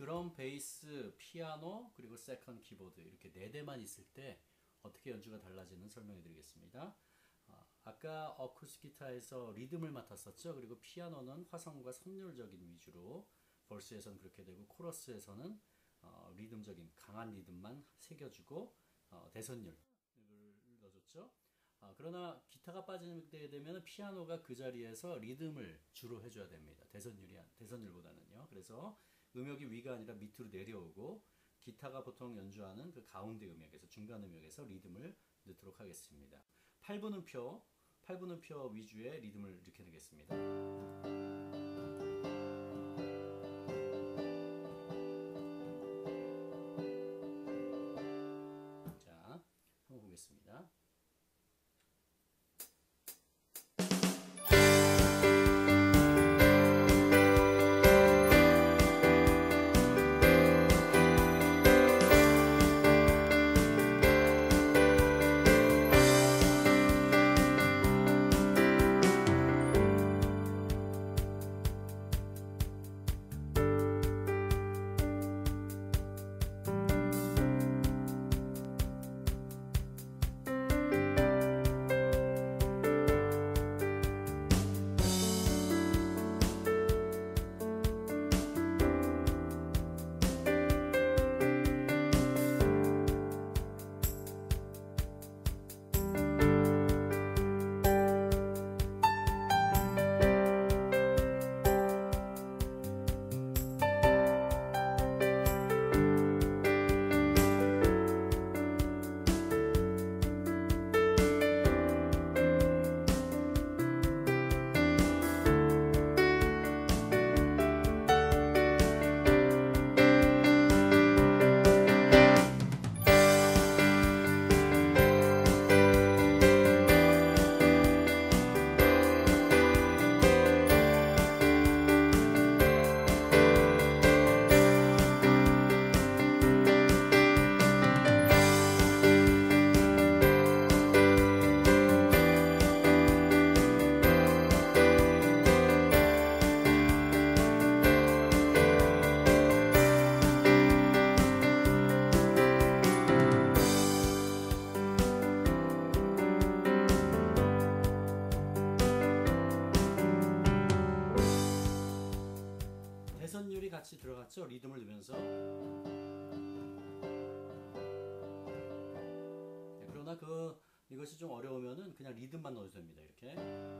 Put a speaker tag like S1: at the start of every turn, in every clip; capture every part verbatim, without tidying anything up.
S1: 드럼, 베이스, 피아노, 그리고 세컨 키보드 이렇게 네 대만 있을 때 어떻게 연주가 달라지는 설명해 드리겠습니다. 어, 아까 어쿠스틱 기타에서 리듬을 맡았었죠. 그리고 피아노는 화성과 선율적인 위주로, 벌스에서는 그렇게 되고 코러스에서는 어, 리듬적인 강한 리듬만 새겨주고 어, 대선율을 넣어줬죠. 어, 그러나 기타가 빠지게 되면 피아노가 그 자리에서 리듬을 주로 해줘야 됩니다. 대선율이 대선율보다는요. 그래서 음역이 위가 아니라 밑으로 내려오고, 기타가 보통 연주하는 그 가운데 음역에서, 중간 음역에서 리듬을 넣도록 하겠습니다. 팔 분음표, 팔 분음표 위주의 리듬을 이렇게 내겠습니다. 자, 한번 보겠습니다. 대선율이 같이 들어갔죠. 리듬을 넣으면서. 네, 그러나 그 이것이 좀 어려우면은 그냥 리듬만 넣어도 됩니다. 이렇게.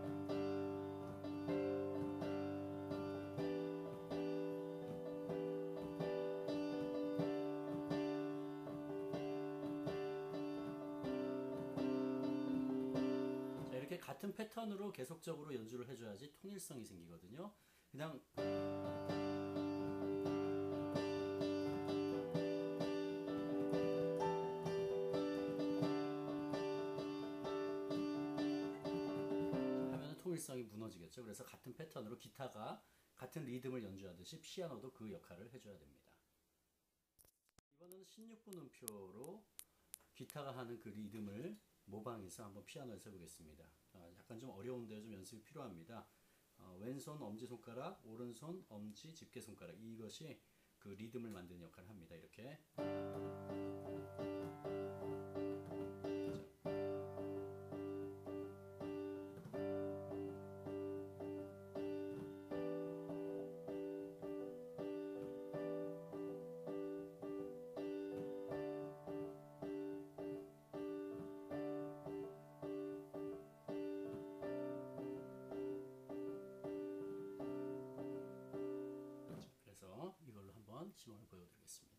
S1: 자, 이렇게 같은 패턴으로 계속적으로 연주를 해줘야지 통일성이 생기거든요. 그냥 통일성이 무너지겠죠. 그래서 같은 패턴으로 기타가 같은 리듬을 연주하듯이 피아노도 그 역할을 해줘야 됩니다. 이번에는 십육 분음표로 기타가 하는 그 리듬을 모방해서 한번 피아노에서 해보겠습니다. 약간 좀 어려운데요. 좀 연습이 필요합니다. 어, 왼손 엄지손가락, 오른손 엄지 집게손가락, 이것이 그 리듬을 만드는 역할을 합니다. 이렇게. 이걸로 한번 시범을 보여드리겠습니다.